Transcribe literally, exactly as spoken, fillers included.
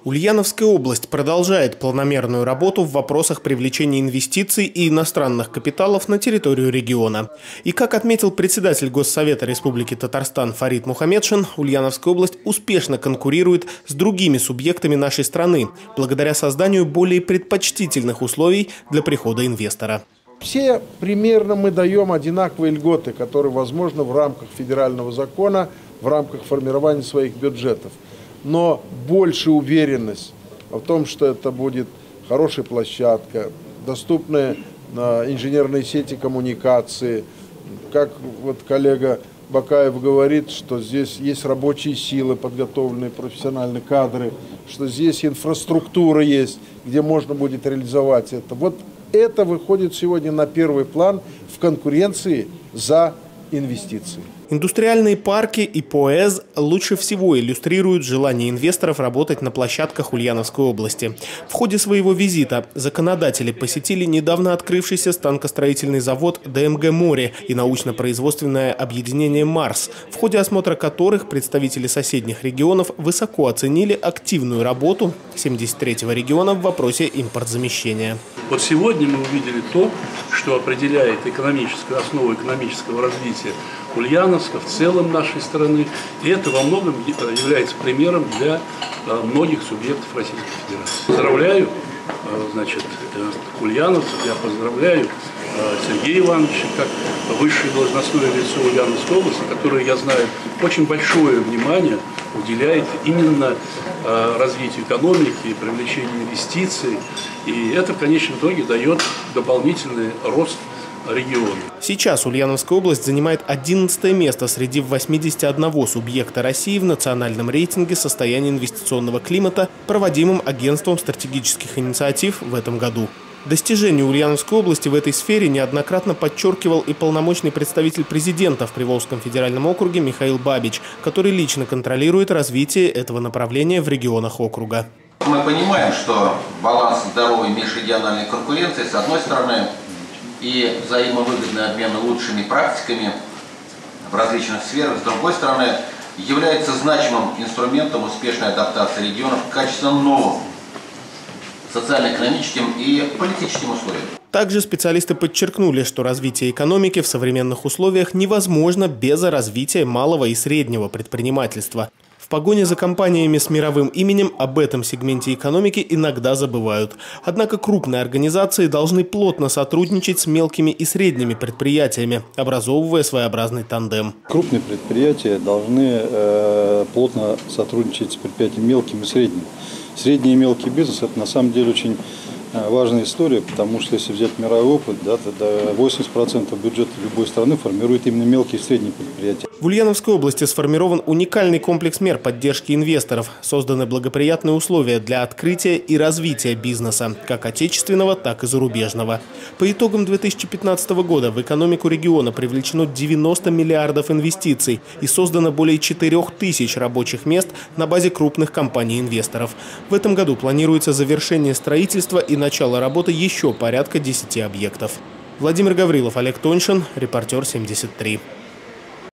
Ульяновская область продолжает планомерную работу в вопросах привлечения инвестиций и иностранных капиталов на территорию региона. И как отметил председатель Госсовета Республики Татарстан Фарид Мухамедшин, Ульяновская область успешно конкурирует с другими субъектами нашей страны, благодаря созданию более предпочтительных условий для прихода инвестора. Все примерно мы даем одинаковые льготы, которые возможны в рамках федерального закона, в рамках формирования своих бюджетов. Но больше уверенность в том, что это будет хорошая площадка, доступные инженерные сети коммуникации. Как вот коллега Бакаев говорит, что здесь есть рабочие силы, подготовленные профессиональные кадры, что здесь инфраструктура есть, где можно будет реализовать это. Вот это выходит сегодня на первый план в конкуренции за инвестиции. Индустриальные парки и ПОЭЗ лучше всего иллюстрируют желание инвесторов работать на площадках Ульяновской области. В ходе своего визита законодатели посетили недавно открывшийся станкостроительный завод ДМГ «Море» и научно-производственное объединение «Марс», в ходе осмотра которых представители соседних регионов высоко оценили активную работу семьдесят третьего региона в вопросе импортзамещения. Вот сегодня мы увидели то, что определяет экономическую основу экономического развития Ульяновска, в целом нашей страны. И это во многом является примером для многих субъектов Российской Федерации. Поздравляю, значит, ульяновцев, я поздравляю Сергея Ивановича как высшее должностное лицо Ульяновской области, которое, я знаю, очень большое внимание уделяет именно развитию экономики, привлечению инвестиций. И это в конечном итоге дает дополнительный рост региона. Сейчас Ульяновская область занимает одиннадцатое место среди восьмидесяти одного субъекта России в национальном рейтинге состояния инвестиционного климата, проводимым Агентством стратегических инициатив в этом году. Достижения Ульяновской области в этой сфере неоднократно подчеркивал и полномочный представитель президента в Приволжском федеральном округе Михаил Бабич, который лично контролирует развитие этого направления в регионах округа. Мы понимаем, что баланс здоровой межрегиональной конкуренции, с одной стороны, и взаимовыгодный обмен лучшими практиками в различных сферах, с другой стороны, является значимым инструментом успешной адаптации регионов к качественно новым социально-экономическим и политическим условиям. Также специалисты подчеркнули, что развитие экономики в современных условиях невозможно без развития малого и среднего предпринимательства. В погоне за компаниями с мировым именем об этом сегменте экономики иногда забывают. Однако крупные организации должны плотно сотрудничать с мелкими и средними предприятиями, образовывая своеобразный тандем. Крупные предприятия должны э, плотно сотрудничать с предприятиями мелким и средним. Средний и мелкий бизнес – это на самом деле очень важная история, потому что если взять мировой опыт, да, то восемьдесят процентов бюджета любой страны формирует именно мелкие и средние предприятия. В Ульяновской области сформирован уникальный комплекс мер поддержки инвесторов. Созданы благоприятные условия для открытия и развития бизнеса, как отечественного, так и зарубежного. По итогам две тысячи пятнадцатого года в экономику региона привлечено девяносто миллиардов инвестиций и создано более четырёх тысяч рабочих мест на базе крупных компаний-инвесторов. В этом году планируется завершение строительства и начало работы еще порядка десяти объектов. Владимир Гаврилов, Олег Тоньшин, репортер семьдесят три.